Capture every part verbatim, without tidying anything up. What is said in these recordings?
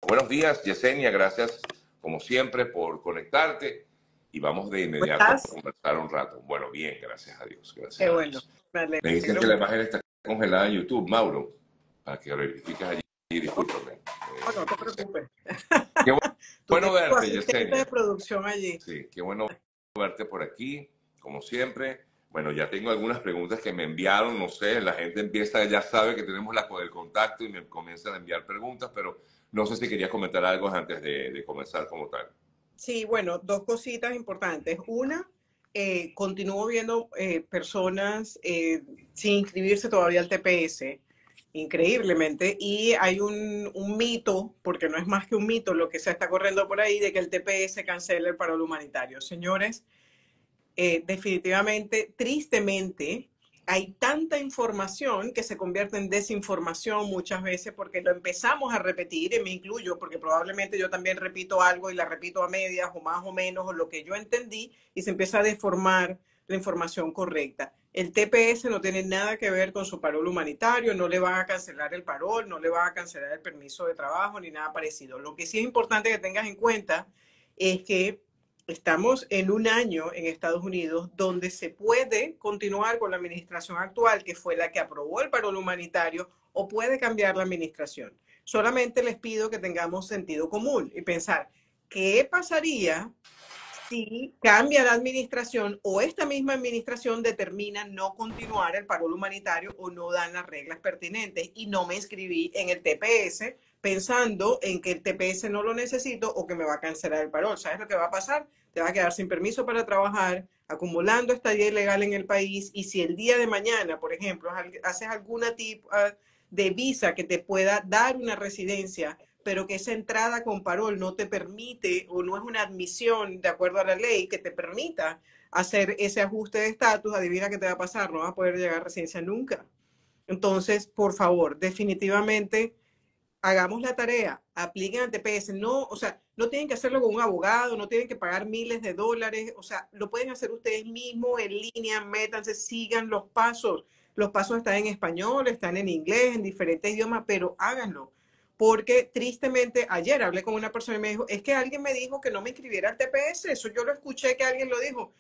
Buenos días, Yesenia, gracias como siempre por conectarte y vamos de ¿Cómo inmediato a estás? conversar un rato. Bueno, bien, gracias a Dios, gracias Qué a bueno, Dios. me Me dicen alegro que la mucho. imagen está congelada en YouTube, Mauro, para que verifiques allí, discúlpame. No, no te Eh, Yesenia. preocupes. Qué Tú bueno tienes tu verte, asistente de Yesenia. producción allí. Sí, qué bueno verte por aquí, como siempre. Bueno, ya tengo algunas preguntas que me enviaron, no sé, la gente empieza, ya sabe que tenemos la, el contacto y me comienzan a enviar preguntas, pero no sé si querías comentar algo antes de, de comenzar como tal. Sí, bueno, dos cositas importantes. Una, eh, continúo viendo eh, personas eh, sin inscribirse todavía al T P S, increíblemente, y hay un, un mito, porque no es más que un mito lo que se está corriendo por ahí, de que el T P S cancela el paro humanitario. Señores, eh, definitivamente, tristemente, hay tanta información que se convierte en desinformación muchas veces porque lo empezamos a repetir, y me incluyo porque probablemente yo también repito algo y la repito a medias o más o menos o lo que yo entendí y se empieza a deformar la información correcta. El T P S no tiene nada que ver con su parol humanitario, no le van a cancelar el parol, no le van a cancelar el permiso de trabajo ni nada parecido. Lo que sí es importante que tengas en cuenta es que estamos en un año en Estados Unidos donde se puede continuar con la administración actual, que fue la que aprobó el parol humanitario, o puede cambiar la administración. Solamente les pido que tengamos sentido común y pensar, ¿qué pasaría si cambia la administración o esta misma administración determina no continuar el parol humanitario o no dan las reglas pertinentes? Y no me inscribí en el T P S pensando en que el T P S no lo necesito o que me va a cancelar el parol. ¿Sabes lo que va a pasar? Te va a quedar sin permiso para trabajar, acumulando estadía ilegal en el país, y si el día de mañana, por ejemplo, haces alguna tipo de visa que te pueda dar una residencia, pero que esa entrada con parol no te permite o no es una admisión de acuerdo a la ley que te permita hacer ese ajuste de estatus, adivina qué te va a pasar, no vas a poder llegar a residencia nunca. Entonces, por favor, definitivamente hagamos la tarea, apliquen al T P S, no, o sea, no tienen que hacerlo con un abogado, no tienen que pagar miles de dólares, o sea, lo pueden hacer ustedes mismos en línea, métanse, sigan los pasos. Los pasos están en español, están en inglés, en diferentes idiomas, pero háganlo. Porque tristemente ayer hablé con una persona y me dijo, es que alguien me dijo que no me inscribiera al T P S, eso yo lo escuché que alguien lo dijo.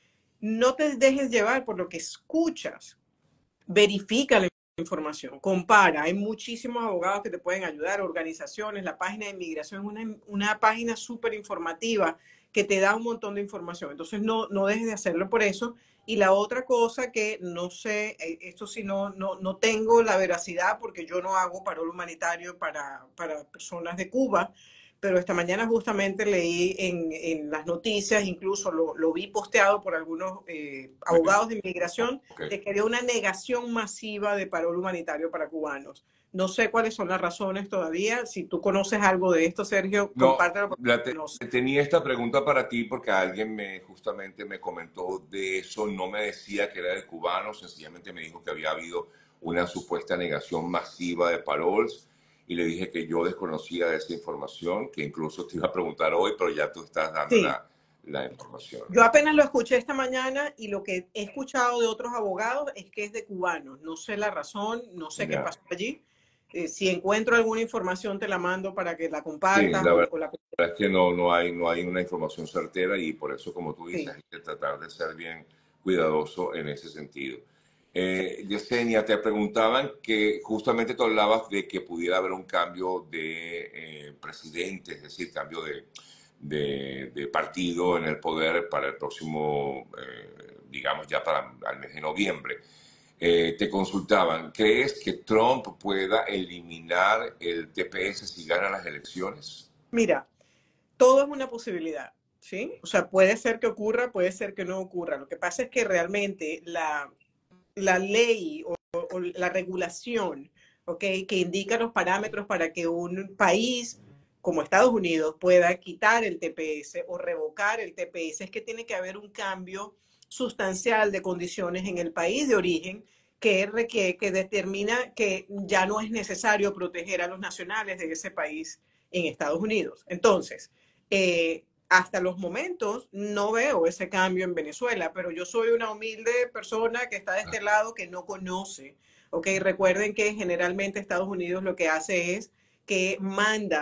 No te dejes llevar por lo que escuchas, verifica la información, compara, hay muchísimos abogados que te pueden ayudar, organizaciones, la página de inmigración es una, una página súper informativa que te da un montón de información, entonces no, no dejes de hacerlo por eso. Y la otra cosa que no sé, esto sí no, no, no tengo la veracidad porque yo no hago parol humanitario para, para personas de Cuba, pero esta mañana justamente leí en, en las noticias, incluso lo, lo vi posteado por algunos eh, abogados de inmigración, Okay. de que había una negación masiva de parol humanitario para cubanos. No sé cuáles son las razones todavía. Si tú conoces algo de esto, Sergio, No, compártelo. la te- No sé. tenía esta pregunta para ti porque alguien me justamente me comentó de eso, no me decía que era de cubanos, sencillamente me dijo que había habido una supuesta negación masiva de paroles y le dije que yo desconocía de esa información, que incluso te iba a preguntar hoy, pero ya tú estás dando Sí, la, la información. yo apenas lo escuché esta mañana y lo que he escuchado de otros abogados es que es de cubanos. No sé la razón, no sé qué Ya. pasó allí. Eh, si encuentro alguna información, te la mando para que la Sí, compartas la o, verdad o la... es que no, no hay, no hay una información certera y por eso, como tú dices, Sí, hay que tratar de ser bien cuidadoso en ese sentido. sí. Eh, Yesenia, te preguntaban que justamente tú hablabas de que pudiera haber un cambio de eh, presidente, es decir, cambio de, de, de partido en el poder para el próximo, eh, digamos ya para el mes de noviembre. Eh, te consultaban, ¿crees que Trump pueda eliminar el T P S si gana las elecciones? Mira, todo es una posibilidad, ¿sí? O sea, puede ser que ocurra, puede ser que no ocurra. Lo que pasa es que realmente la, la ley o, o la regulación, ¿ok? Que indica los parámetros para que un país como Estados Unidos pueda quitar el T P S o revocar el T P S, es que tiene que haber un cambio sustancial de condiciones en el país de origen que, requiere, que determina que ya no es necesario proteger a los nacionales de ese país en Estados Unidos. Entonces, eh, hasta los momentos no veo ese cambio en Venezuela, pero yo soy una humilde persona que está de este lado que no conoce. Ok, recuerden que generalmente Estados Unidos lo que hace es que manda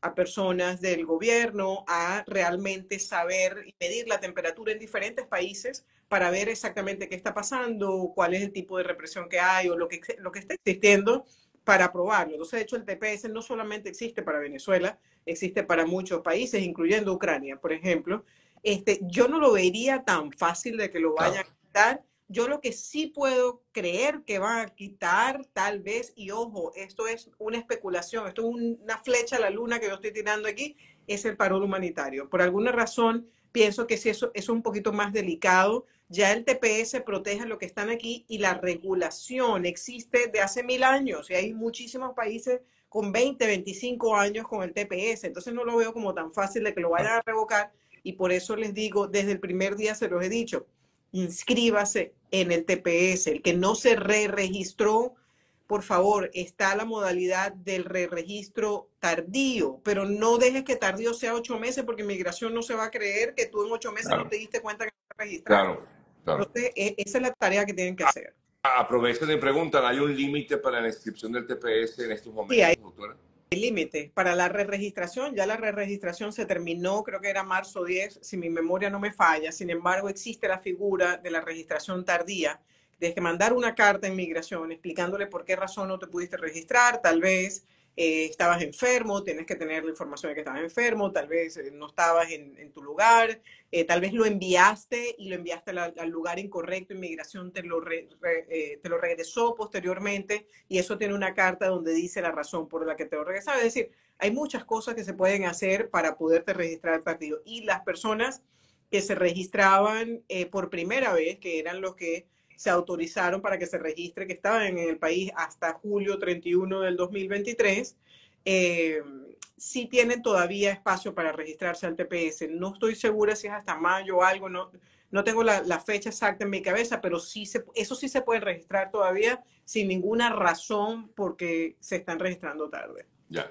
a personas del gobierno a realmente saber y medir la temperatura en diferentes países para ver exactamente qué está pasando, cuál es el tipo de represión que hay o lo que, lo que está existiendo para probarlo. Entonces, de hecho, el T P S no solamente existe para Venezuela, existe para muchos países, incluyendo Ucrania, por ejemplo. Este, yo no lo vería tan fácil de que lo vayan Claro, a quitar. Yo lo que sí puedo creer que van a quitar, tal vez, y ojo, esto es una especulación, esto es una flecha a la luna que yo estoy tirando aquí, es el paro humanitario. Por alguna razón, pienso que si eso, eso es un poquito más delicado. Ya el T P S protege a los que están aquí y la regulación existe de hace mil años y hay muchísimos países con veinte, veinticinco años con el T P S. Entonces no lo veo como tan fácil de que lo vayan a revocar y por eso les digo, desde el primer día se los he dicho, inscríbase en el T P S. El que no se re-registró, por favor, está la modalidad del re-registro tardío, pero no dejes que tardío sea ocho meses porque migración no se va a creer que tú en ocho meses no claro, te diste cuenta que no te registraste. claro, claro. Entonces, e- esa es la tarea que tienen que hacer. Aprovechen y preguntan, ¿hay un límite para la inscripción del T P S en estos Sí, hay momentos, doctora? límite para la re-registración. Ya la re-registración se terminó, creo que era marzo diez, si mi memoria no me falla. Sin embargo, existe la figura de la registración tardía. Tienes que mandar una carta en migración explicándole por qué razón no te pudiste registrar. Tal vez eh, estabas enfermo, tienes que tener la información de que estabas enfermo, tal vez eh, no estabas en, en tu lugar, eh, tal vez lo enviaste y lo enviaste al, al lugar incorrecto, inmigración te lo, re, re, eh, te lo regresó posteriormente y eso tiene una carta donde dice la razón por la que te lo regresaba. Es decir, hay muchas cosas que se pueden hacer para poderte registrar partido y las personas que se registraban eh, por primera vez, que eran los que se autorizaron para que se registre, que estaban en el país hasta julio treinta y uno del dos mil veintitrés, eh, sí tienen todavía espacio para registrarse al T P S. No estoy segura si es hasta mayo o algo, no, no tengo la, la, fecha exacta en mi cabeza, pero sí se, eso sí se puede registrar todavía sin ninguna razón porque se están registrando tarde. Ya.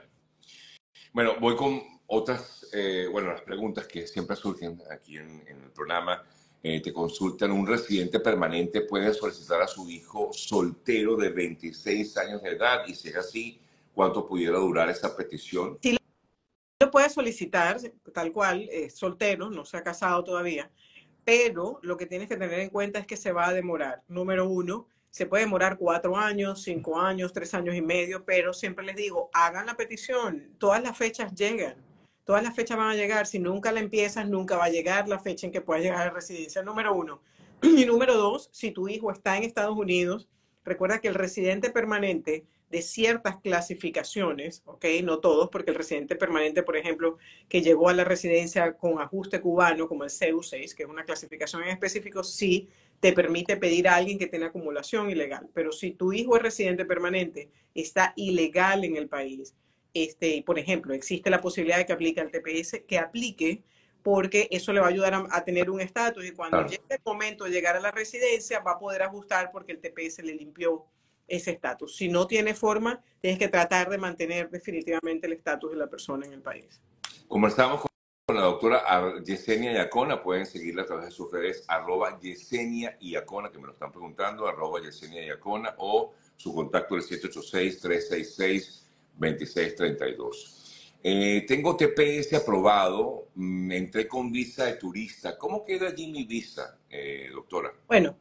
Bueno, voy con otras, eh, bueno, las preguntas que siempre surgen aquí en, en el programa. Eh, te consultan, ¿un residente permanente puede solicitar a su hijo soltero de veintiséis años de edad? Y si es así, ¿cuánto pudiera durar esa petición? Sí, lo puede solicitar, tal cual, eh, soltero, no se ha casado todavía, pero lo que tienes que tener en cuenta es que se va a demorar. Número uno, se puede demorar cuatro años, cinco años, tres años y medio, pero siempre les digo, hagan la petición, todas las fechas llegan, todas las fechas van a llegar, si nunca la empiezas, nunca va a llegar la fecha en que puedas llegar a la residencia, número uno. Y número dos, si tu hijo está en Estados Unidos, recuerda que el residente permanente de ciertas clasificaciones, ¿ok? No todos, porque el residente permanente, por ejemplo, que llegó a la residencia con ajuste cubano, como el C U seis, que es una clasificación en específico, sí te permite pedir a alguien que tenga acumulación ilegal. Pero si tu hijo es residente permanente, está ilegal en el país, este, por ejemplo, existe la posibilidad de que aplique al T P S, que aplique, porque eso le va a ayudar a, a tener un estatus y cuando Claro. llegue el momento de llegar a la residencia va a poder ajustar porque el T P S le limpió ese estatus. Si no tiene forma, tienes que tratar de mantener definitivamente el estatus de la persona en el país. Conversamos con la doctora Yesenia Iacona. Pueden seguirla a través de sus redes, arroba Yesenia Iacona, que me lo están preguntando, arroba Yesenia Iacona, o su contacto el siete ocho seis, tres seis seis, dos seis tres dos. Eh, tengo T P S aprobado, mm, entré con visa de turista. ¿Cómo queda allí mi visa, eh, doctora? Bueno,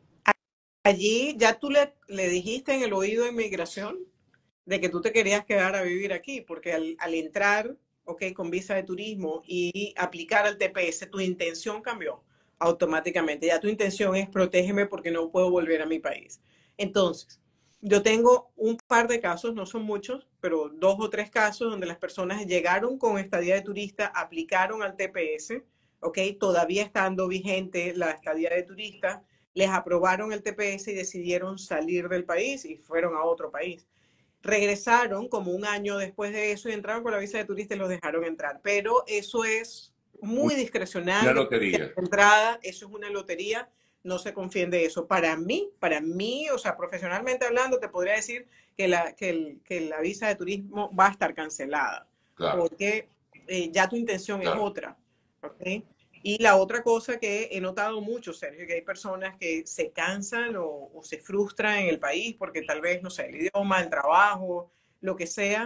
allí ya tú le, le dijiste en el oído de inmigración de que tú te querías quedar a vivir aquí, porque al, al entrar, ok, con visa de turismo y aplicar al T P S, tu intención cambió automáticamente. Ya tu intención es protégeme porque no puedo volver a mi país. Entonces, yo tengo un par de casos, no son muchos, pero dos o tres casos donde las personas llegaron con estadía de turista, aplicaron al T P S, ok, todavía estando vigente la estadía de turista, les aprobaron el T P S y decidieron salir del país y fueron a otro país. Regresaron como un año después de eso y entraron con la visa de turista y los dejaron entrar. Pero eso es muy Una discrecional de lotería. entrada, eso es una lotería, no se confíen de eso. Para mí, para mí, o sea, profesionalmente hablando, te podría decir que la, que el, que la visa de turismo va a estar cancelada, Claro, porque eh, ya tu intención es claro. otra, ¿ok? Y la otra cosa que he notado mucho, Sergio, que hay personas que se cansan o, o se frustran en el país porque tal vez, no sé, el idioma, el trabajo, lo que sea,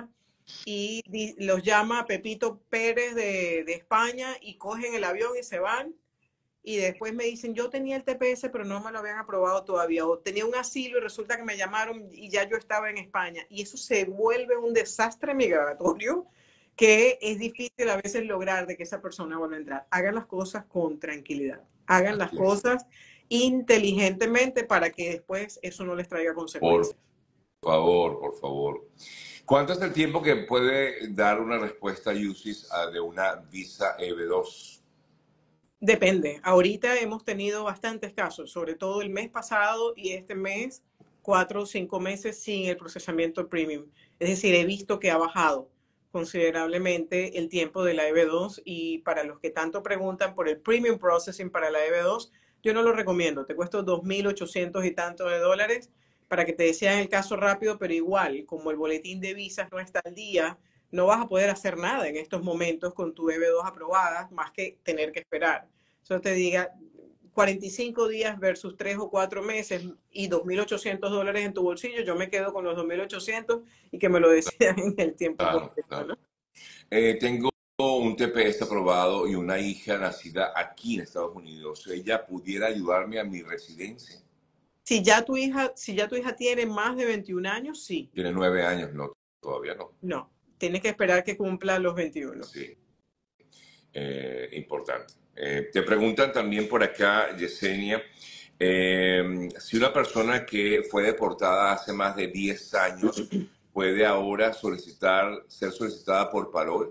y di- los llama Pepito Pérez de, de España y cogen el avión y se van. Y después me dicen, yo tenía el T P S, pero no me lo habían aprobado todavía. O tenía un asilo y resulta que me llamaron y ya yo estaba en España. Y eso se vuelve un desastre migratorio que es difícil a veces lograr de que esa persona vuelva a entrar. Hagan las cosas con tranquilidad. Hagan las Así es. cosas inteligentemente para que después eso no les traiga Por consecuencias. favor, por favor. ¿Cuánto es el tiempo que puede dar una respuesta U C I S a- de una visa E B dos? Depende. Ahorita hemos tenido bastantes casos, sobre todo el mes pasado y este mes, cuatro o cinco meses sin el procesamiento premium. Es decir, he visto que ha bajado considerablemente el tiempo de la E B dos y para los que tanto preguntan por el premium processing para la E B dos, yo no lo recomiendo. Te cuesta dos mil ochocientos y tanto de dólares para que te decían el caso rápido, pero igual, como el boletín de visas no está al día, no vas a poder hacer nada en estos momentos con tu E B dos aprobada, más que tener que esperar. Eso te diga cuarenta y cinco días versus tres o cuatro meses y dos mil ochocientos dólares en tu bolsillo, yo me quedo con los dos mil ochocientos y que me lo decidan en el tiempo Claro, correcto, claro. ¿no? Eh, tengo un T P S aprobado y una hija nacida aquí en Estados Unidos. ¿Ella pudiera ayudarme a mi residencia? Si ya tu hija, si ya tu hija tiene más de veintiún años, sí. Tiene nueve años, no, todavía no. No, tienes que esperar que cumpla los veintiuno. Sí, eh, importante. Eh, te preguntan también por acá, Yesenia, eh, si una persona que fue deportada hace más de diez años puede ahora solicitar, ser solicitada por parol.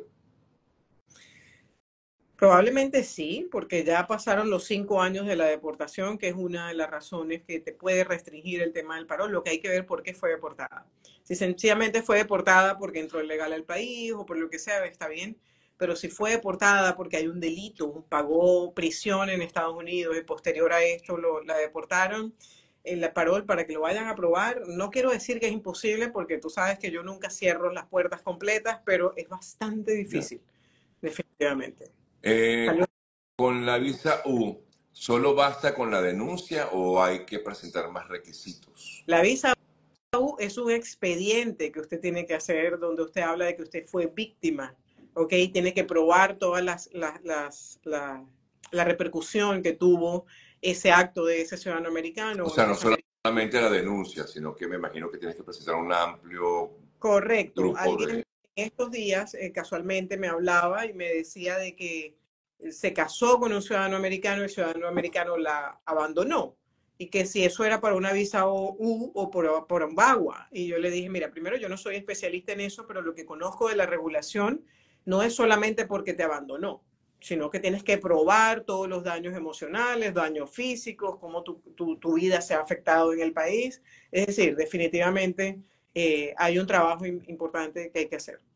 Probablemente sí, porque ya pasaron los cinco años de la deportación, que es una de las razones que te puede restringir el tema del paro. Lo que hay que ver por qué fue deportada. Si sencillamente fue deportada porque entró ilegal al país o por lo que sea, está bien. Pero si fue deportada porque hay un delito, pagó prisión en Estados Unidos y posterior a esto lo, la deportaron, en la parol para que lo vayan a aprobar. No quiero decir que es imposible porque tú sabes que yo nunca cierro las puertas completas, pero es bastante Ya. difícil, definitivamente. Eh, con la visa U, ¿solo basta con la denuncia o hay que presentar más requisitos? La visa U es un expediente que usted tiene que hacer donde usted habla de que usted fue víctima, ¿ok? Tiene que probar todas las, las, las la, la repercusión que tuvo ese acto de ese ciudadano americano O o sea, de no esa americana. solamente la denuncia, sino que me imagino que tienes que presentar un amplio Correcto. grupo Alguien de... en estos días eh, casualmente me hablaba y me decía de que se casó con un ciudadano americano y el ciudadano americano la abandonó. Y que si eso era para una visa U o por, por un bagua. Y yo le dije, mira, primero yo no soy especialista en eso, pero lo que conozco de la regulación no es solamente porque te abandonó, sino que tienes que probar todos los daños emocionales, daños físicos, cómo tu, tu, tu vida se ha afectado en el país. Es decir, definitivamente eh, hay un trabajo importante que hay que hacer.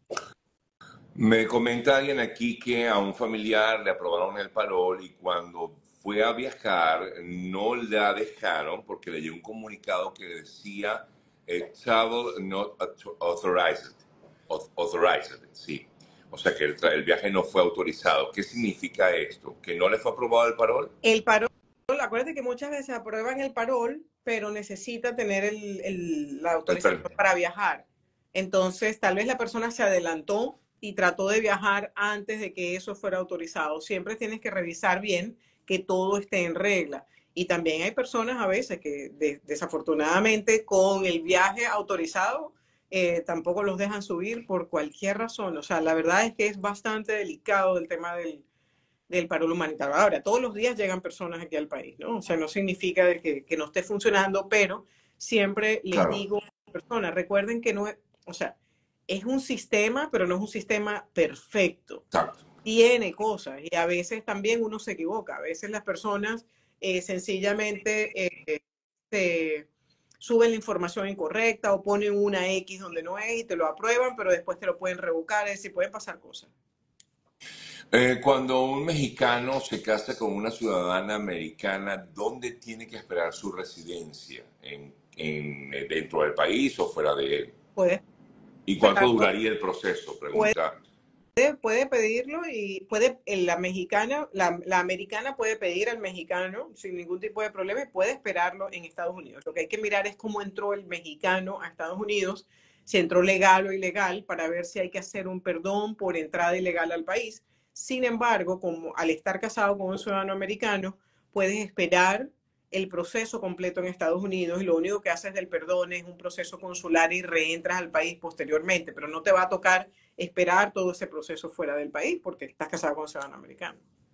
Me comenta alguien aquí que a un familiar le aprobaron el parol y cuando fue a viajar no la dejaron porque le llegó un comunicado que decía eh, travel not authorized. Authorized, sí. O sea que el, el, viaje no fue autorizado. ¿Qué significa esto? ¿Que no le fue aprobado el parol? El parol, acuérdate que muchas veces aprueban el parol, pero necesita tener el, el, la El autorización para viajar. Entonces, tal vez la persona se adelantó y trató de viajar antes de que eso fuera autorizado. Siempre tienes que revisar bien que todo esté en regla. Y también hay personas a veces que de, desafortunadamente con el viaje autorizado eh, tampoco los dejan subir por cualquier razón. O sea, la verdad es que es bastante delicado el tema del, del paro humanitario. Ahora, todos los días llegan personas aquí al país, ¿no? O sea, no significa que, que no esté funcionando, pero siempre les Claro. digo a las personas, recuerden que no es, o sea, es un sistema, pero no es un sistema perfecto. Exacto. Tiene cosas y a veces también uno se equivoca. A veces las personas eh, sencillamente eh, se suben la información incorrecta o ponen una X donde no es y te lo aprueban, pero después te lo pueden revocar, es decir, pueden pasar cosas. Eh, cuando un mexicano se casa con una ciudadana americana, ¿dónde tiene que esperar su residencia? ¿En, en, dentro del país o fuera de él? Puedes ¿Y cuánto duraría el proceso? Pregunta. Puede, puede pedirlo y puede, la mexicana, la, la americana puede pedir al mexicano sin ningún tipo de problema y puede esperarlo en Estados Unidos. Lo que hay que mirar es cómo entró el mexicano a Estados Unidos. si entró legal o ilegal, para ver si hay que hacer un perdón por entrada ilegal al país. Sin embargo, como al estar casado con un ciudadano americano, puedes esperar el proceso completo en Estados Unidos y lo único que haces del perdón es un proceso consular y reentras al país posteriormente, pero no te va a tocar esperar todo ese proceso fuera del país porque estás casado con un ciudadano americano.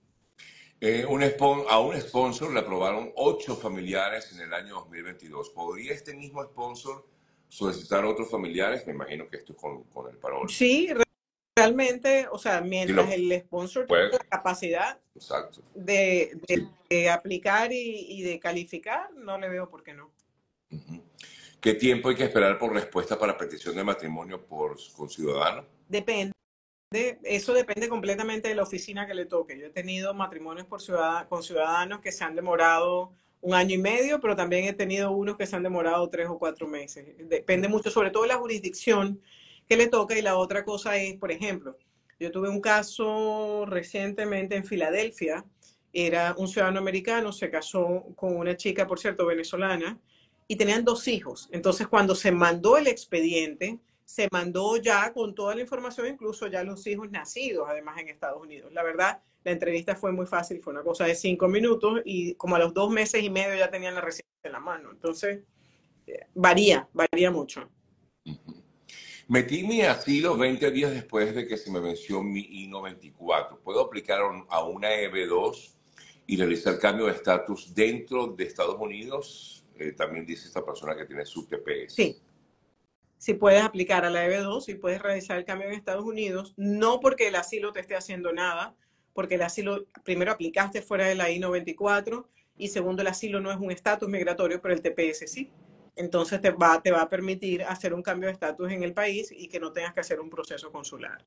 Eh, un spon- a un sponsor le aprobaron ocho familiares en el año dos mil veintidós. ¿Podría este mismo sponsor solicitar otros familiares? Me imagino que esto es con, con el parol. Sí, realmente, o sea, Sí mientras lo el sponsor tenga puede. la capacidad Exacto. de, de, Sí. de aplicar y, y de calificar, no le veo por qué no. Ujú. ¿Qué tiempo hay que esperar por respuesta para petición de matrimonio por, con ciudadano? Depende. Eso depende completamente de la oficina que le toque. Yo he tenido matrimonios por ciudad, con ciudadanos que se han demorado un año y medio, pero también he tenido unos que se han demorado tres o cuatro meses. Depende mucho, sobre todo de la jurisdicción que le toca. Y la otra cosa es, por ejemplo, yo tuve un caso recientemente en Filadelfia. Era un ciudadano americano, se casó con una chica, por cierto, venezolana, y tenían dos hijos. Entonces, cuando se mandó el expediente, se mandó ya con toda la información, incluso ya los hijos nacidos, además en Estados Unidos. La verdad, la entrevista fue muy fácil, fue una cosa de cinco minutos y como a los dos meses y medio ya tenían la residencia en la mano. Entonces, varía, varía mucho. Ujú. Metí mi asilo veinte días después de que se me venció mi I noventa y cuatro. ¿Puedo aplicar a una E B dos y realizar cambio de estatus dentro de Estados Unidos? Eh, también dice esta persona que tiene su T P S. Sí. Si puedes aplicar a la E B dos, si puedes realizar el cambio en Estados Unidos, no porque el asilo te esté haciendo nada, porque el asilo, primero aplicaste fuera de la I noventa y cuatro y segundo, el asilo no es un estatus migratorio, pero el T P S sí. Entonces te va, te va a permitir hacer un cambio de estatus en el país y que no tengas que hacer un proceso consular.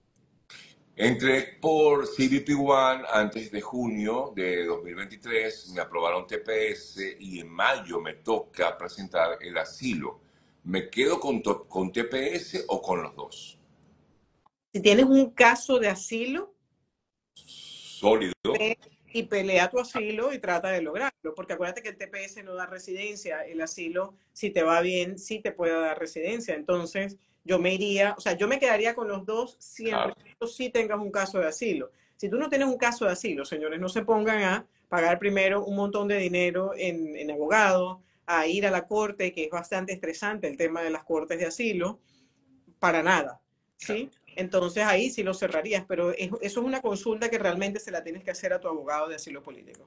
Entré por C B P One antes de junio de dos mil veintitrés, me aprobaron T P S y en mayo me toca presentar el asilo. ¿Me quedo con, con T P S o con los dos? Si tienes un caso de asilo, Sólido. y pelea tu asilo y trata de lograrlo, porque acuérdate que el T P S no da residencia, el asilo, si te va bien, sí te puede dar residencia. Entonces, yo me iría, o sea, yo me quedaría con los dos siempre Claro. que tú sí tengas un caso de asilo. Si tú no tienes un caso de asilo, señores, no se pongan a pagar primero un montón de dinero en, en abogados, a ir a la corte, que es bastante estresante el tema de las cortes de asilo, para nada, ¿sí? Entonces ahí sí lo cerrarías, pero es, eso es una consulta que realmente se la tienes que hacer a tu abogado de asilo político.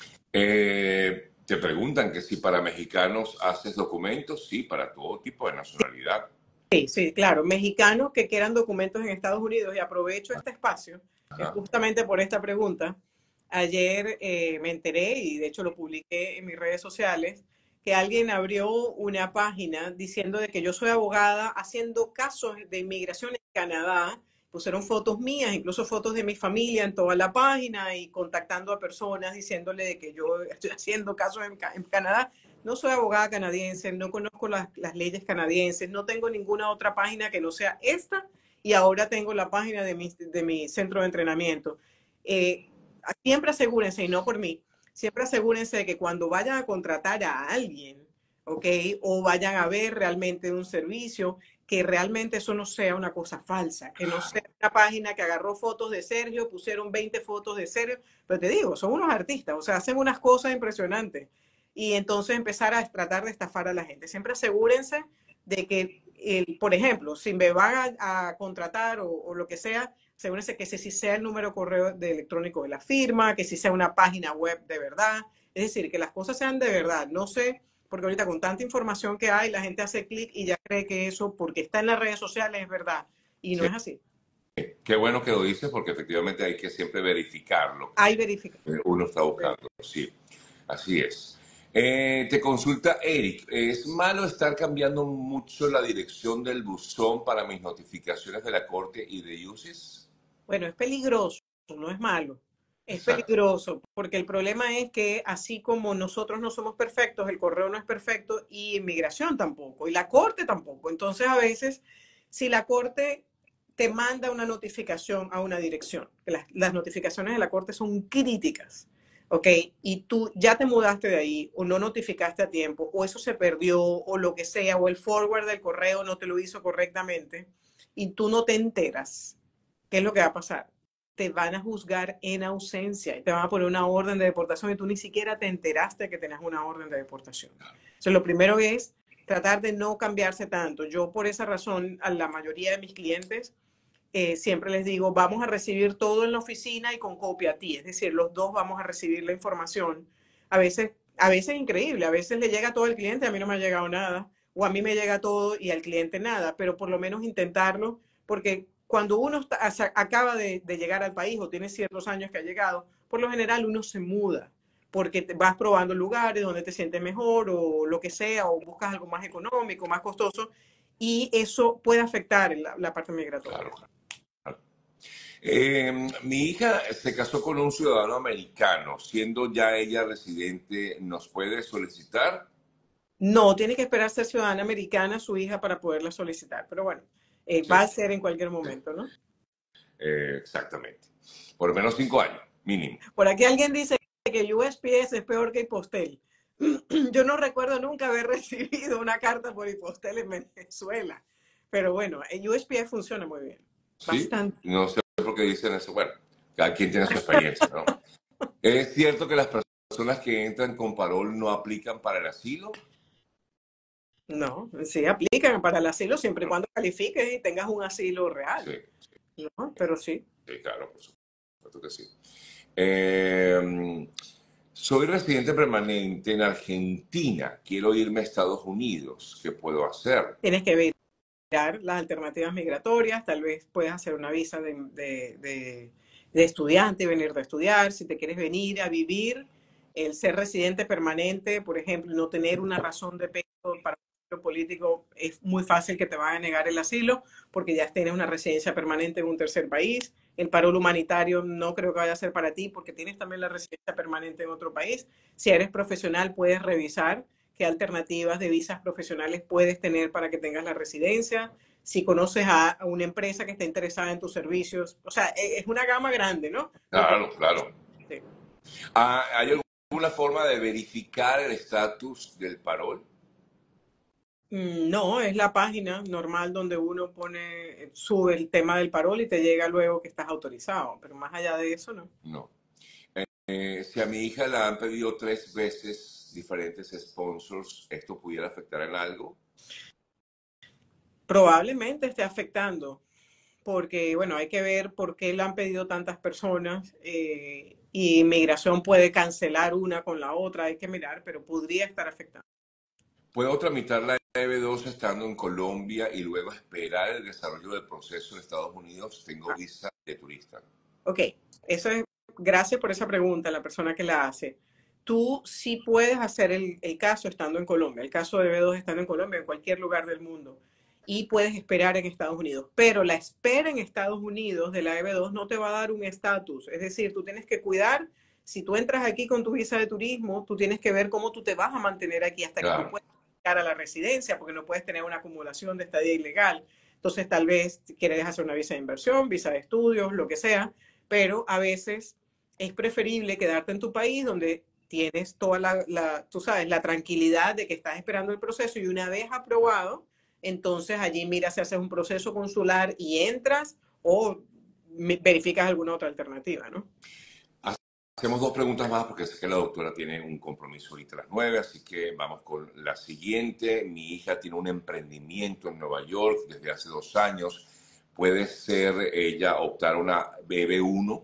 Eh, te preguntan que si para mexicanos haces documentos, sí, para todo tipo de nacionalidad. Sí, sí, claro, mexicanos que quieran documentos en Estados Unidos y aprovecho este espacio, Ajá. justamente por esta pregunta. Ayer eh, me enteré, y de hecho lo publiqué en mis redes sociales, que alguien abrió una página diciendo de que yo soy abogada haciendo casos de inmigración en Canadá. Pusieron fotos mías, incluso fotos de mi familia en toda la página y contactando a personas diciéndole de que yo estoy haciendo casos en, en Canadá. No soy abogada canadiense, no conozco las, las leyes canadienses, no tengo ninguna otra página que no sea esta y ahora tengo la página de mi, de mi centro de entrenamiento. Eh, siempre asegúrense, y no por mí, siempre asegúrense de que cuando vayan a contratar a alguien, ¿ok? O vayan a ver realmente un servicio, que realmente eso no sea una cosa falsa, que no sea una página que agarró fotos de Sergio, pusieron veinte fotos de Sergio, pero te digo, son unos artistas, o sea, hacen unas cosas impresionantes. Y entonces empezar a tratar de estafar a la gente. Siempre asegúrense de que, el, por ejemplo, si me van a, a contratar o, o lo que sea, asegúrense que ese sí sea el número de correo de electrónico de la firma, que sí sea una página web de verdad. Es decir, que las cosas sean de verdad. No sé, porque ahorita con tanta información que hay, la gente hace clic y ya cree que eso, porque está en las redes sociales, es verdad. Y no Sí. es así. Qué bueno que lo dices porque efectivamente hay que siempre verificar lo Hay que verificación. uno está buscando. Sí, así es. Eh, te consulta Eric, ¿es malo estar cambiando mucho la dirección del buzón para mis notificaciones de la corte y de U C I S? Bueno, es peligroso, no es malo. Es Exacto. peligroso porque el problema es que así como nosotros no somos perfectos, el correo no es perfecto y inmigración tampoco, y la corte tampoco. Entonces a veces, si la corte te manda una notificación a una dirección, que las, las notificaciones de la corte son críticas, ¿ok? Y tú ya te mudaste de ahí o no notificaste a tiempo o eso se perdió o lo que sea o el forward del correo no te lo hizo correctamente y tú no te enteras, ¿qué es lo que va a pasar? Te van a juzgar en ausencia y te van a poner una orden de deportación y tú ni siquiera te enteraste que tenías una orden de deportación. Entonces, lo primero es tratar de no cambiarse tanto. Yo por esa razón a la mayoría de mis clientes eh, siempre les digo, vamos a recibir todo en la oficina y con copia a ti, es decir, los dos vamos a recibir la información. A veces, a veces es increíble, a veces le llega todo al cliente, a mí no me ha llegado nada, o a mí me llega todo y al cliente nada, pero por lo menos intentarlo, porque cuando uno está, acaba de, de llegar al país o tiene ciertos años que ha llegado, por lo general uno se muda, porque te vas probando lugares donde te sientes mejor o lo que sea, o buscas algo más económico, más costoso, y eso puede afectar la, la parte migratoria. Claro. Eh, mi hija se casó con un ciudadano americano, siendo ya ella residente, ¿nos puede solicitar? No, tiene que esperar ser ciudadana americana su hija para poderla solicitar, pero bueno, eh, Sí, va a ser en cualquier sí, momento, ¿no? eh, exactamente. Por lo menos cinco años, mínimo. Por aquí alguien dice que U S P S es peor que Ipostel. Yo no recuerdo nunca haber recibido una carta por Ipostel en Venezuela, pero bueno, el U S P S funciona muy bien, ¿Sí? bastante. No sé por qué dicen eso. Bueno, cada quien tiene su experiencia, ¿no? ¿Es cierto que las personas que entran con parol no aplican para el asilo? No, sí aplican para el asilo siempre y No, cuando califiques y tengas un asilo sí, real, sí, ¿no? Pero sí. sí, claro, por supuesto que sí. Eh, soy residente permanente en Argentina. Quiero irme a Estados Unidos. ¿Qué puedo hacer? Tienes que ver las alternativas migratorias, tal vez puedes hacer una visa de, de, de, de estudiante, venir de estudiar, si te quieres venir a vivir, el ser residente permanente, por ejemplo, no tener una razón de peso para un político, es muy fácil que te van a negar el asilo porque ya tienes una residencia permanente en un tercer país. El parol humanitario no creo que vaya a ser para ti porque tienes también la residencia permanente en otro país. Si eres profesional, puedes revisar qué alternativas de visas profesionales puedes tener para que tengas la residencia, si conoces a, a una empresa que esté interesada en tus servicios. O sea, es una gama grande, ¿no? Lo que... Claro, claro. Sí. Ah, ¿hay alguna forma de verificar el estatus del parol? No, es la página normal donde uno pone, sube el tema del parol y te llega luego que estás autorizado, pero más allá de eso, no. No. Eh, si a mi hija la han pedido tres veces diferentes sponsors, ¿esto pudiera afectar en algo? Probablemente esté afectando, porque, bueno, hay que ver por qué la han pedido tantas personas eh, y migración puede cancelar una con la otra, hay que mirar, pero podría estar afectando. ¿Puedo tramitar la E B dos estando en Colombia y luego esperar el desarrollo del proceso en Estados Unidos? Tengo visa de turista. Ok, eso es, gracias por esa pregunta, la persona que la hace. Tú sí puedes hacer el, el caso estando en Colombia, el caso de B dos estando en Colombia, en cualquier lugar del mundo, y puedes esperar en Estados Unidos. Pero la espera en Estados Unidos de la E B dos no te va a dar un estatus. Es decir, tú tienes que cuidar, si tú entras aquí con tu visa de turismo, tú tienes que ver cómo tú te vas a mantener aquí hasta que tú Claro. puedas llegar a la residencia, porque no puedes tener una acumulación de estadía ilegal. Entonces, tal vez quieres hacer una visa de inversión, visa de estudios, lo que sea, pero a veces es preferible quedarte en tu país donde tienes toda la, la, tú sabes, la tranquilidad de que estás esperando el proceso y una vez aprobado, entonces allí mira si haces un proceso consular y entras o verificas alguna otra alternativa, ¿no? Hacemos dos preguntas más porque sé que la doctora tiene un compromiso ahorita a las nueve, así que vamos con la siguiente. Mi hija tiene un emprendimiento en Nueva York desde hace dos años. ¿Puede ser ella optar una B B uno?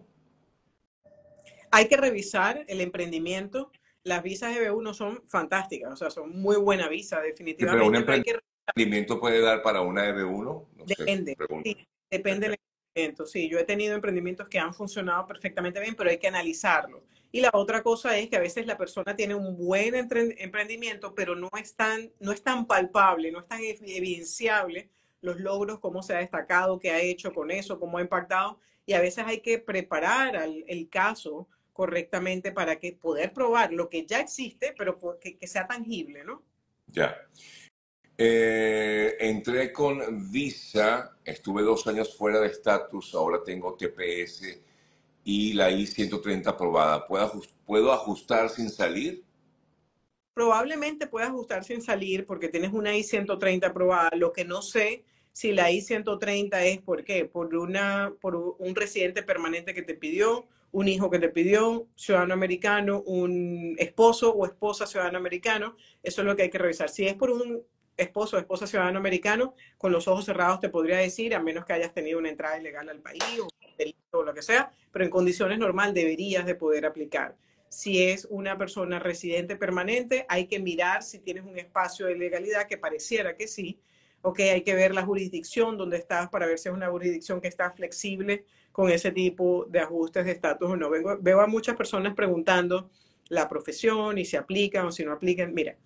Hay que revisar el emprendimiento. Las visas de B uno son fantásticas, o sea, son muy buena visa, Sí, pero un definitivamente, pero hay que emprendimiento puede dar para una E B uno, no sé, depende, pregunto. sí, depende del emprendimiento. Sí, yo he tenido emprendimientos que han funcionado perfectamente bien, pero hay que analizarlo. Y la otra cosa es que a veces la persona tiene un buen emprendimiento, pero no es tan, no es tan palpable, no es tan evidenciable los logros, cómo se ha destacado, qué ha hecho con eso, cómo ha impactado. Y a veces hay que preparar al, el caso correctamente para que poder probar lo que ya existe, pero que, que sea tangible, ¿no? Ya. Eh, entré con visa, estuve dos años fuera de estatus, ahora tengo T P S. y la I ciento treinta aprobada, ¿puedo, ajust- ¿puedo ajustar sin salir? Probablemente puedas ajustar sin salir porque tienes una I ciento treinta aprobada. Lo que no sé si la I ciento treinta es por qué, por, una, por un residente permanente que te pidió, un hijo que te pidió, ciudadano americano, un esposo o esposa ciudadano americano. Eso es lo que hay que revisar. Si es por un esposo o esposa ciudadano americano, con los ojos cerrados te podría decir, a menos que hayas tenido una entrada ilegal al país o delito o lo que sea, pero en condiciones normales deberías de poder aplicar. Si es una persona residente permanente, hay que mirar si tienes un espacio de legalidad, que pareciera que sí. Ok, hay que ver la jurisdicción donde estás para ver si es una jurisdicción que está flexible con ese tipo de ajustes de estatus o no. Vengo, veo a muchas personas preguntando la profesión y si aplican o si no aplican. Mira,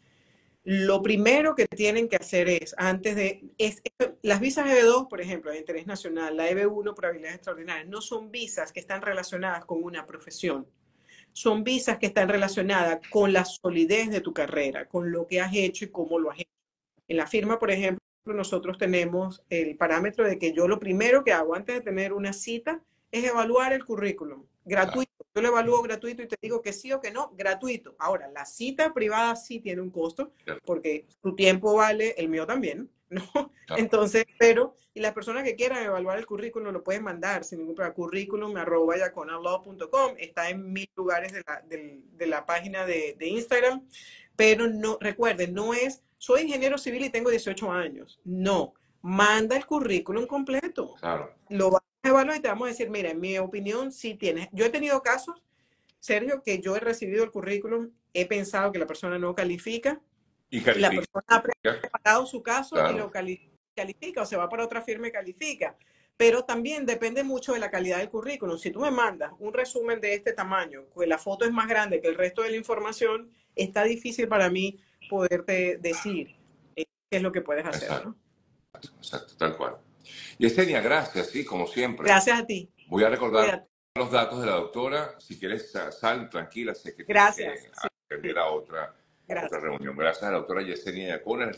lo primero que tienen que hacer es, antes de, es, las visas E B dos, por ejemplo, de interés nacional, la E B uno por habilidades extraordinarias, no son visas que están relacionadas con una profesión. Son visas que están relacionadas con la solidez de tu carrera, con lo que has hecho y cómo lo has hecho. En la firma, por ejemplo, nosotros tenemos el parámetro de que yo lo primero que hago antes de tener una cita es evaluar el currículum, Claro, gratuito. Yo lo evalúo gratuito y te digo que sí o que no, gratuito. Ahora, la cita privada sí tiene un costo claro, porque tu tiempo vale, el mío también, ¿no? claro. Entonces, pero, y las personas que quieran evaluar el currículum lo pueden mandar sin ningún problema. Currículum arroba yaconalaw punto com, está en mil lugares de la, de, de la página de, de Instagram, pero no, recuerden, no es, soy ingeniero civil y tengo dieciocho años. No, manda el currículum completo. Claro. Lo vamos a evaluar y te vamos a decir, mira, en mi opinión, sí tienes. Yo he tenido casos, Sergio, que yo he recibido el currículum, he pensado que la persona no califica Y y la califica, persona ha preparado su caso y lo claro. califica o se va para otra firma y califica. Pero también depende mucho de la calidad del currículum. Si tú me mandas un resumen de este tamaño, pues la foto es más grande que el resto de la información, está difícil para mí poderte decir eh, qué es lo que puedes hacer, Exacto, ¿no? exacto, tal cual. Yesenia, gracias, sí, como siempre. Gracias a ti. Voy a recordar Cuídate. los datos de la doctora. Si quieres, sa- sal tranquila, sé que tienes que Gracias. Sí, atender a otra, a otra gracias. reunión. Gracias a la doctora Yesenia Yacona.